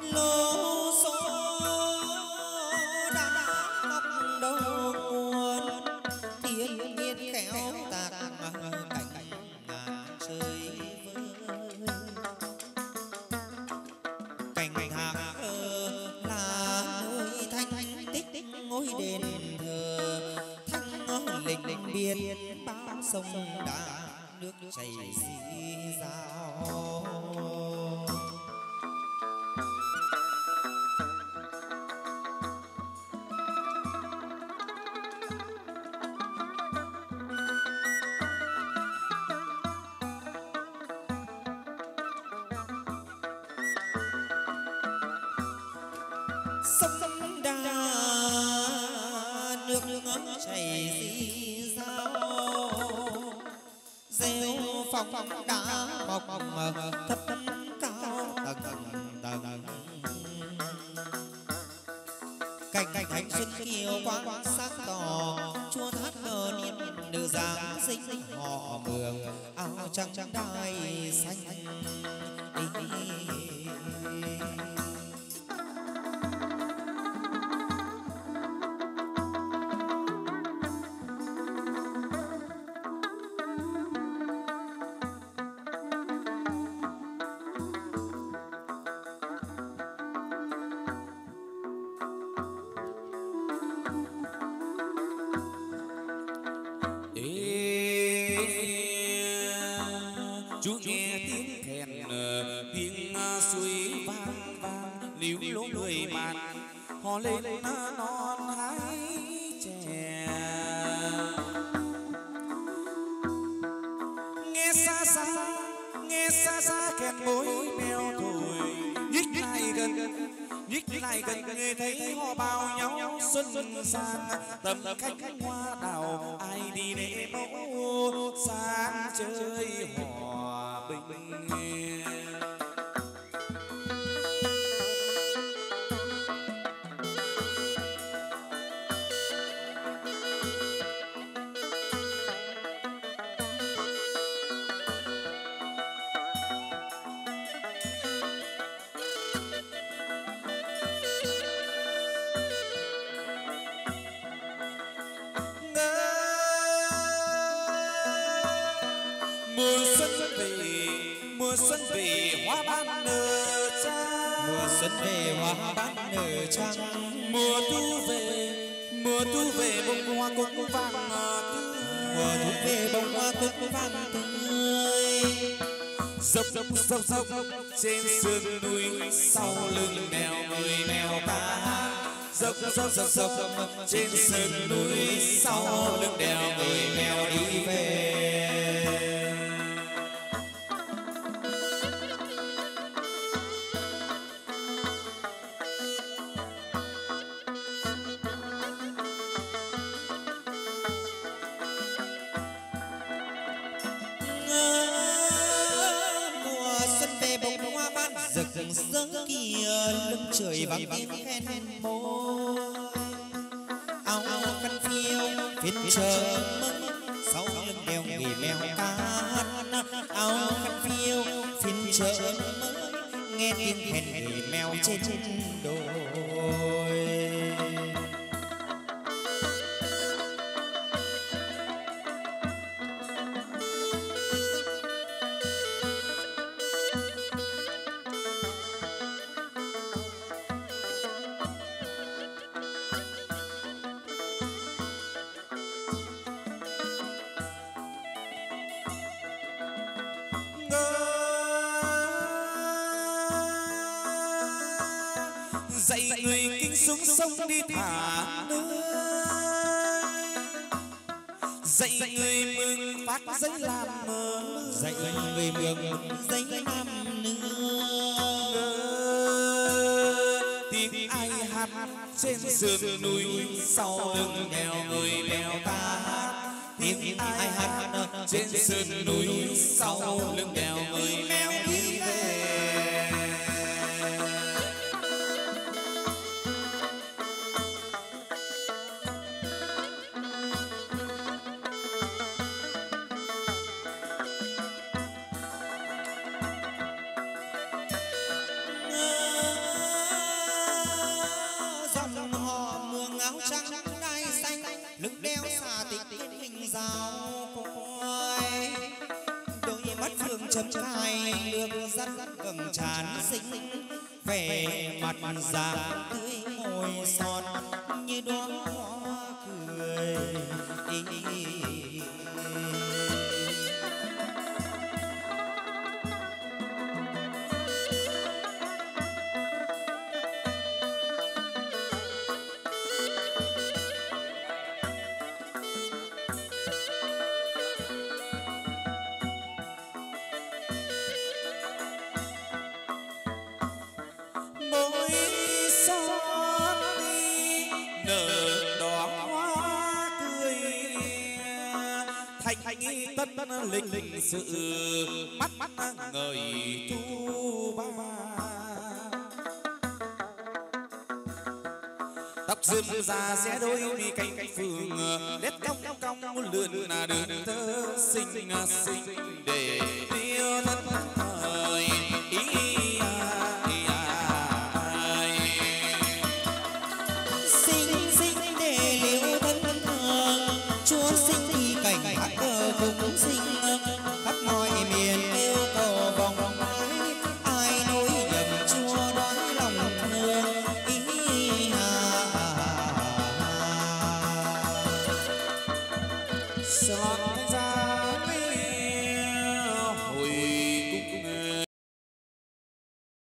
lô số đã ngọc đầu nguồn thiên nhiên khéo tạc cảnh ngàn trời vơi cảnh hàng thơ là nơi thanh tích ngôi đền thờ thăng lịch biên bao sông đà nước chảy rào. Sông đà nước chảy rào rêu phong đá mọc thấp cao tầng tầng cảnh cảnh xuân kiều quang sắc tỏ chua thác nở niên nữ giáng sinh họ mường áo trắng trắng đai xanh. Chú nghe tiếng kèn tiếng suối vang vang líu lỗ người màn họ lên non hái chè nghe xa xa nghe xa xa kèn mối mèo thổi nhích lại gần nhích lại gần nghe thấy họ bao nhau xuân sang tầm cánh hoa đào ai đi để mẫu sang chơi hòa bình. Mùa xuân về mùa xuân về hoa ban nở trắng mùa xuân về hoa ban nở trắng mùa thu về mùa thu về bông hoa cúc vàng tươi mùa thu về bông hoa cúc vàng tươi dốc dốc dốc dốc trên sườn núi sau lưng mèo người mèo ta dốc dốc dốc dốc trên sườn núi sau lưng đèo người mèo đi về. rực rỡ kia lưng trời vang tiếng khen môi áo áo khăn phiêu phiên chờ mơ sau lưng đeo nghề mèo ca áo khăn phiêu phiên chờ mơ nghe tiếng khen nghề mèo trên đồi. Dạy người kinh xuống sông đi thả nước, dạy người mừng phát giấy làm mơ, dạy người mừng giấy làm nữa. Tiếng ai hát trên sườn núi sau lưng đèo người đèo ta hát. Tiếng ai hát trên sườn núi sau lưng đèo người mèo đi về. nước dắt vầng trán xinh, vẻ mặt dạng tươi môi son như đóa hoa cười. Tân lịch lịch sự mắt mắt ngời thu ba, tóc rườm rà xé đôi mi cánh phượng, nét cong cong cong lượn là đường thơ xinh xinh để yêu thân thời ý. Xinh xinh để liêu thân thời chúa xinh thì cảnh hát cờ cũng xinh khắp mọi miền yêu cầu vòng mãi, ai nối nhầm chúa đói lòng thương ý hà.